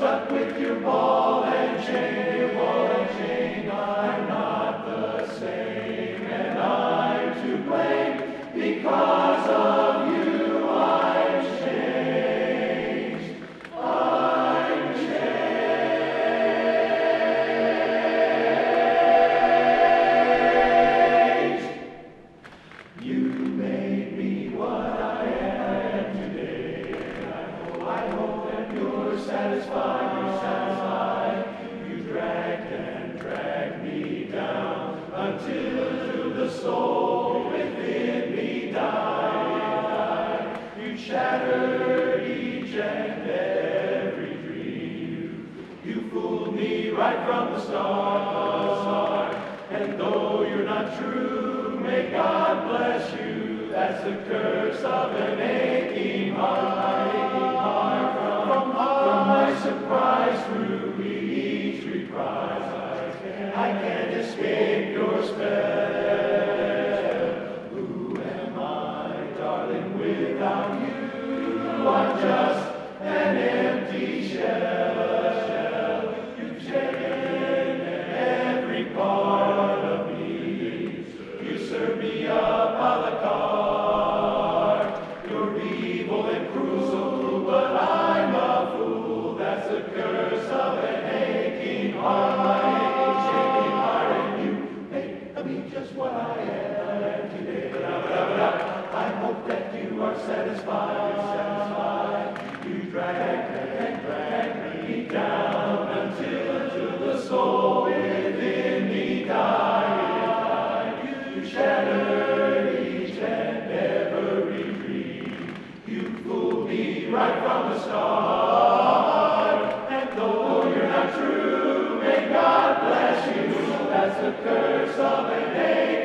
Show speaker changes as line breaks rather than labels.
stuck with your ball and chain, I'm not the same, and I'm to blame. Because of you, I'm changed. I'm changed. You made me what I am today. I hope that you're satisfied. You dragged and dragged me down until to the soul within me died. You shattered each and every dream. You fooled me right from the start. And though you're not true, may God bless you. That's the curse of an aching heart. From my surprise through each reprise, I can't escape your spell. Who am I, darling, without you? I'm just an empty shell. You've taken every part of me. You serve me up a la carte. You're evil and cruel, but I'm a fool. That's the curse of an aching heart. Aching heart, and you make me just what I am today. I hope that you are satisfied. You dragged me down until to the soul within me died. You shattered each and every dream. You fooled me right from the start. And though you're not true, may God bless you. That's the curse of an age.